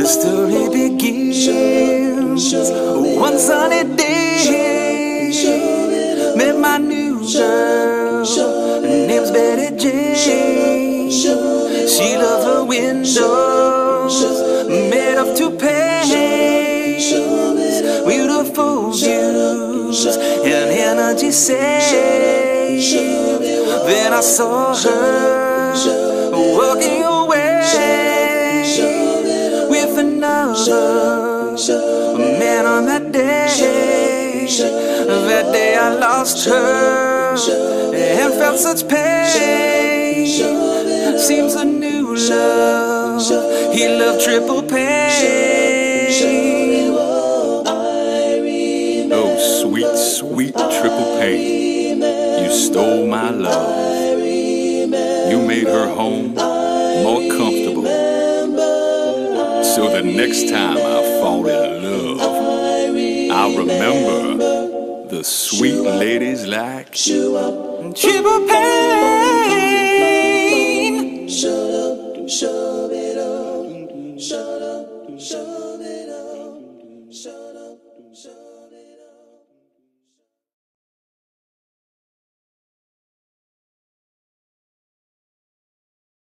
story begins. One sunny day, met my new girl. Her name's Betty Jane. She loves her windows made of two panes, beautiful views and energy saved. Then I saw her walking away with another man on that day. That day I lost her and felt such pain. Seems a new love, he loved Triple Pane. Oh, sweet, sweet Triple Pane, you stole my love. You made her home more comfortable. So the next time I fall in love, I'll remember the sweet ladies like Triple Pane. Shut up, shove it up. Shut up, shove it up. Shut up, shove it up.